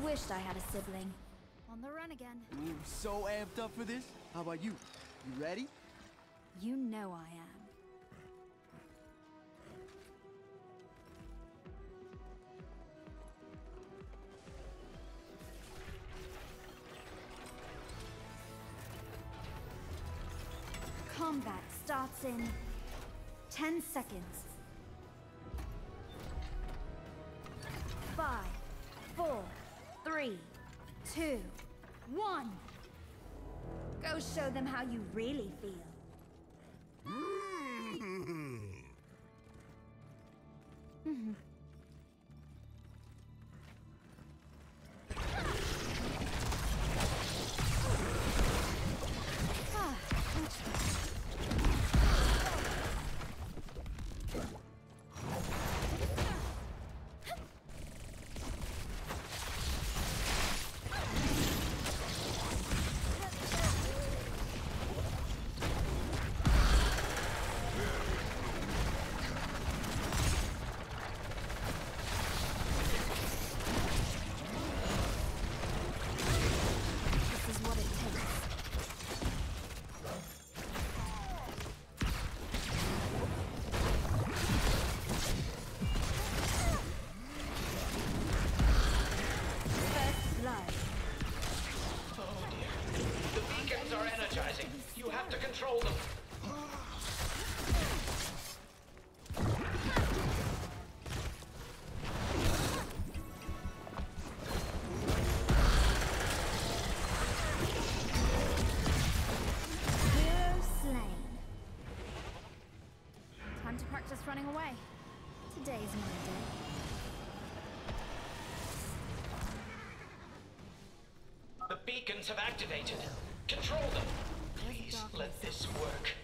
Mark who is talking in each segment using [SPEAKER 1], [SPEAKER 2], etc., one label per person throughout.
[SPEAKER 1] wished I had a sibling. On the run again.
[SPEAKER 2] Ooh, so amped up for this. How about you? You ready?
[SPEAKER 1] You know I am. Combat starts in 10 seconds. 5, 4, 3, 2, 1. Go show them how you really feel.
[SPEAKER 3] You have to control them.
[SPEAKER 1] Hero slain. Time to practice running away. Today's my day.
[SPEAKER 3] The beacons have activated. Control them. Please let this work.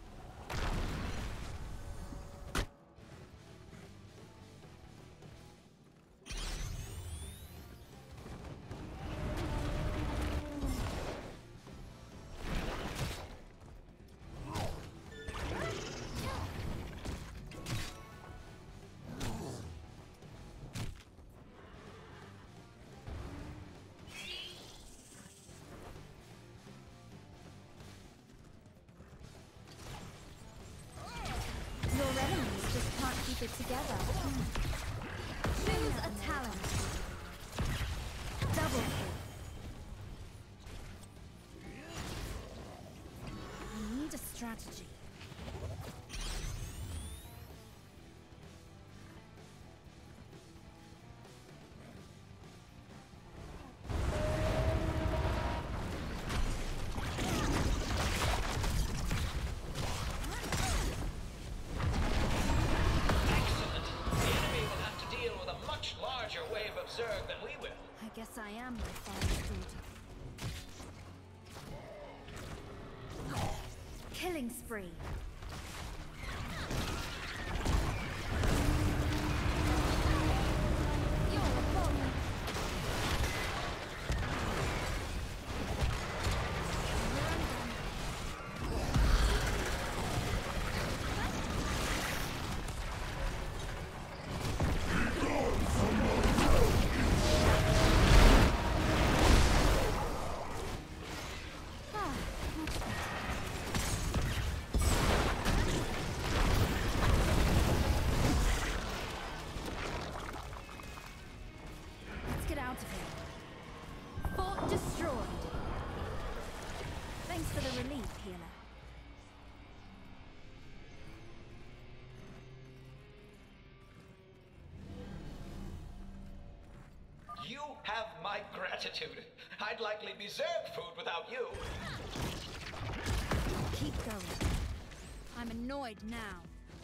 [SPEAKER 1] It together. Choose a talent. Double kill. I need a strategy.
[SPEAKER 3] Than we will.
[SPEAKER 1] I guess I am my father's daughter. Killing spree. You're a bomb.
[SPEAKER 3] You have my gratitude. I'd likely be served food without you.
[SPEAKER 1] Keep going. I'm annoyed now.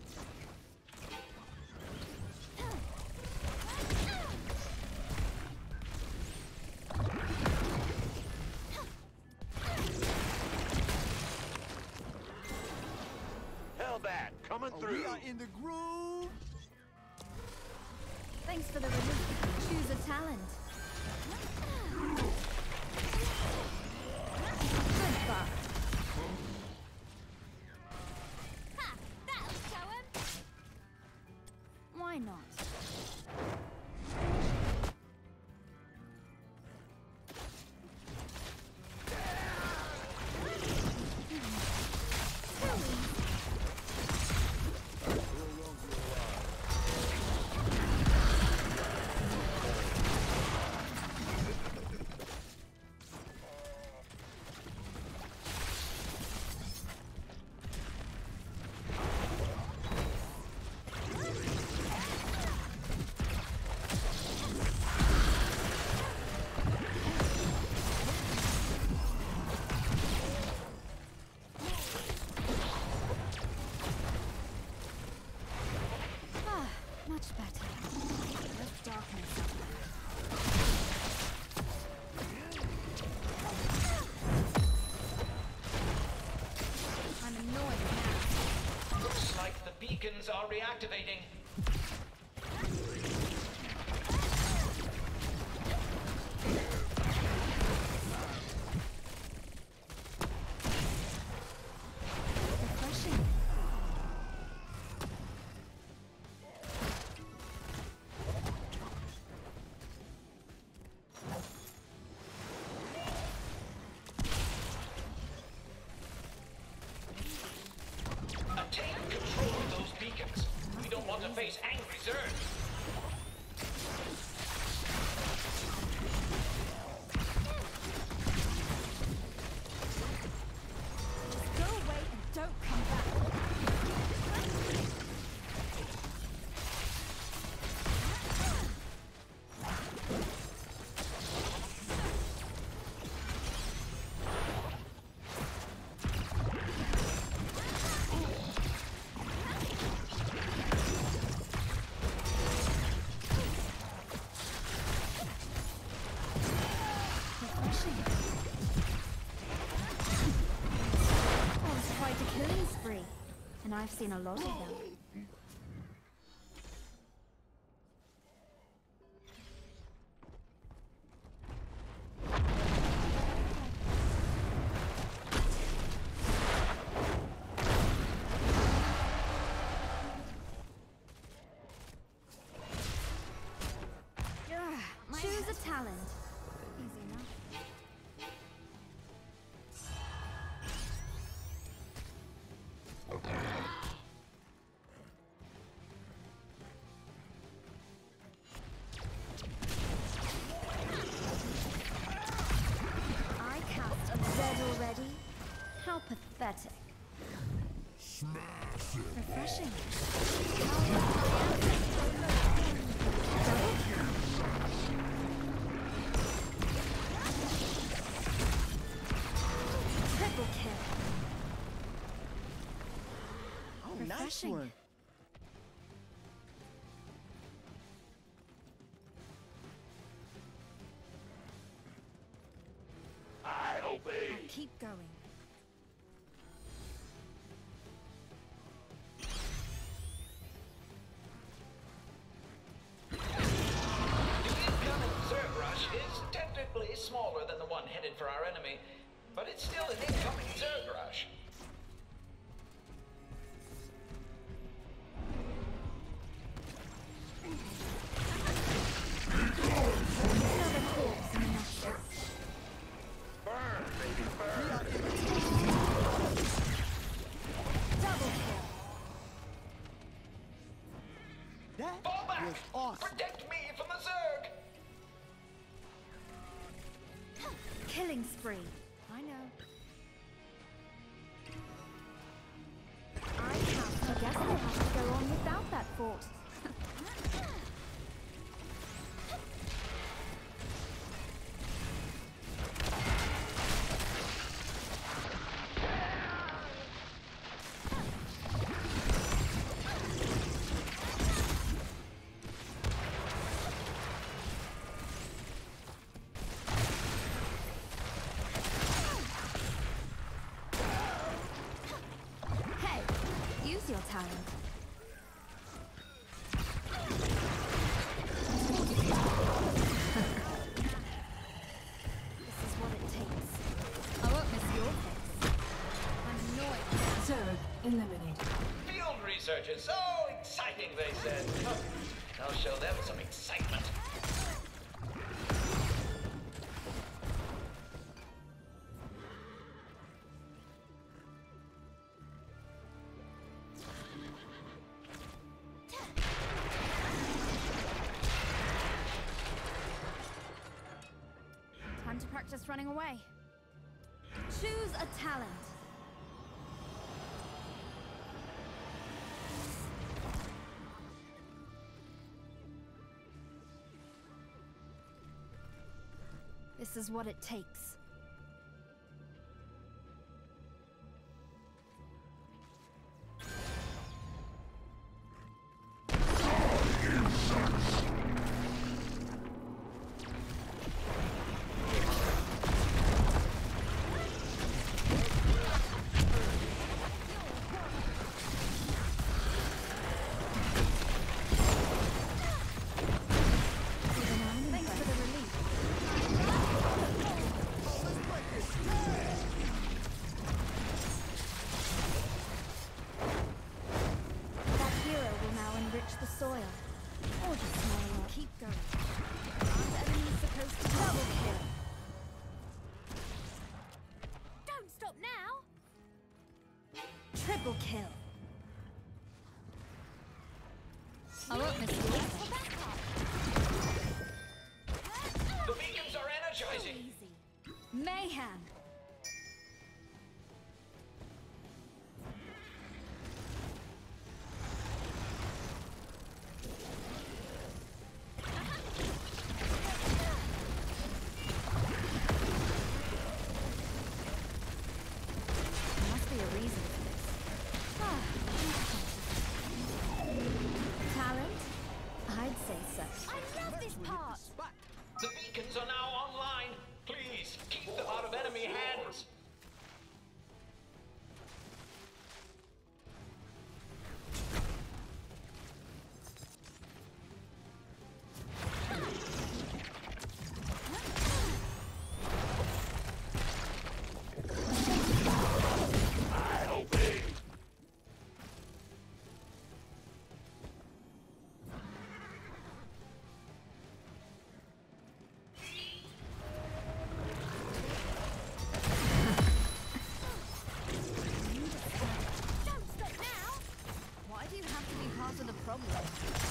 [SPEAKER 4] Hellbat, coming through.
[SPEAKER 2] We are in the groove.
[SPEAKER 1] Thanks for the relief. Choose a talent. Good buck. Ha! That'll show him. Why not?
[SPEAKER 3] are reactivating.
[SPEAKER 1] Refreshing.
[SPEAKER 3] Obtain control of those beacons. We don't want to face angry Zerg.
[SPEAKER 1] Go away and don't come back. Refreshing. That was quite a killing spree, and I've seen a lot of them. Choose a talent. Easy enough. I cast a Z already? How pathetic. Refreshing. Triple kill.
[SPEAKER 2] Oh, nice
[SPEAKER 1] Refreshing.
[SPEAKER 2] one.
[SPEAKER 1] Keep going.
[SPEAKER 3] The incoming Zerg rush is technically smaller than the one headed for our enemy, but it's still an incoming Zerg rush.
[SPEAKER 1] Another corpse in the nutshell. Double kill.
[SPEAKER 2] That
[SPEAKER 3] Fall back!
[SPEAKER 2] was awesome.
[SPEAKER 3] Protect me from the Zerg!
[SPEAKER 1] Killing spree. I know. I guess they'll have to go on without that fort. Hey, use your talent. This is what it takes. I won't miss your face. I'm annoyed.
[SPEAKER 4] Zerg eliminated.
[SPEAKER 3] Field research is so exciting, they said. Huh. I'll show them some excitement.
[SPEAKER 1] Time to practice running away. Choose a talent. This is what it takes. Mayhem! There must be a reason for this. Talent? I'd say so. I love this part!
[SPEAKER 3] The beacons are now online. Please, keep them out of enemy hands.
[SPEAKER 1] Why do you have to be part of the problem?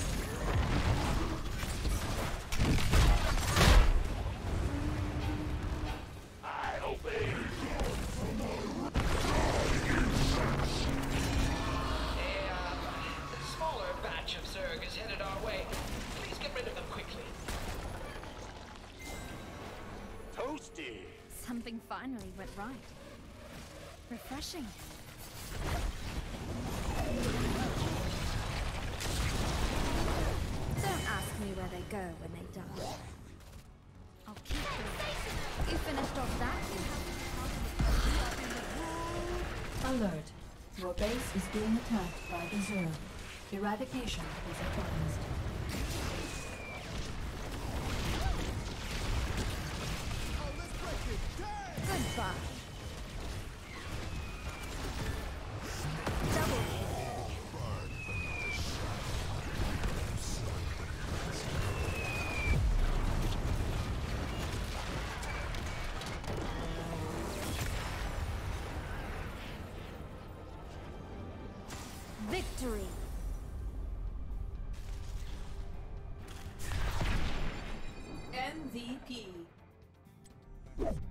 [SPEAKER 3] A smaller batch of Zerg is headed our way. Please get rid of them quickly.
[SPEAKER 2] Toasty.
[SPEAKER 1] Something finally went right. Refreshing. Don't ask me where they go when they die. I'll keep them. You finished off that?
[SPEAKER 4] Alert. Your base is being attacked by the Zerg. Eradication is advised.
[SPEAKER 1] Goodbye. Double kill. Victory.
[SPEAKER 4] MVP.